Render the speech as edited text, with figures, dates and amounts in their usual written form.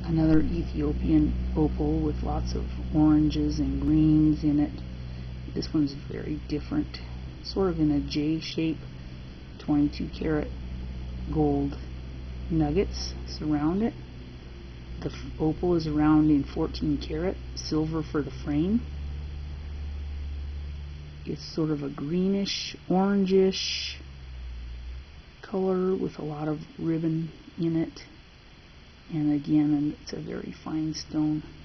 Another Ethiopian opal with lots of oranges and greens in it. This one's very different, sort of in a J shape. 22 karat gold nuggets surround it. The opal is around in 14 karat, silver for the frame. It's sort of a greenish, orangish color with a lot of ribbon in it. And again, it's a very fine stone.